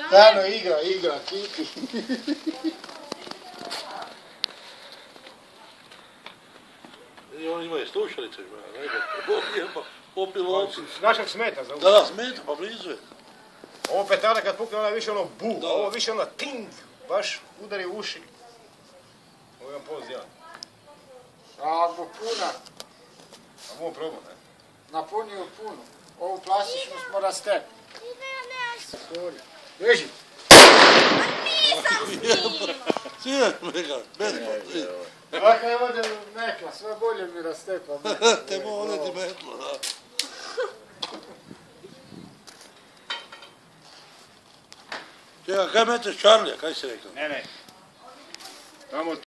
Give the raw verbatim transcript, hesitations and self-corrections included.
Stvarno igra, igra, kiki. I oni imaju slušalice, po pilotu. Našeg smeta za Da, da, smeta, pa blizu je. Ovo petarda kad pukne, ona je više ono bu, a ovo više ono ting, baš udari u uši. Ovo imam poz ja. Ako puna, A mogu probati, ne? napunio punu. Ovu plastičnu smo rastep. Beži. Svijet mega, bezpod. Ovako je ovdje mekla, sve bolje mi rastepa. Te mo ovdje ti metlo, da. Čega, kaj meteš Charlie, kaj si rekao? Ne, ne. Tamo